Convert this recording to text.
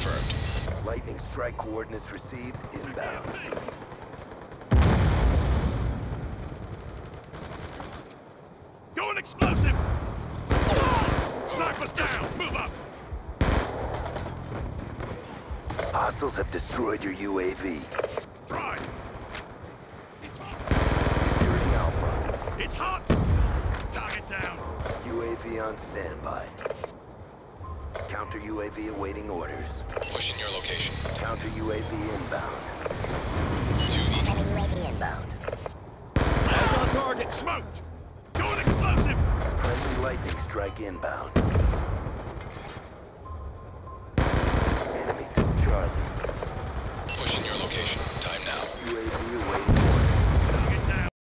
confirmed. Lightning strike coordinates received. Inbound. Going explosive! Sniper's down! Move up! Hostiles have destroyed your UAV. Right! Securing Alpha. It's hot! Target down! UAV on standby. Counter UAV awaiting orders. Pushing your location. Counter UAV inbound. 2 Counter UAV inbound. Eyes on target! Smoked! Going explosive! Friendly lightning strike inbound.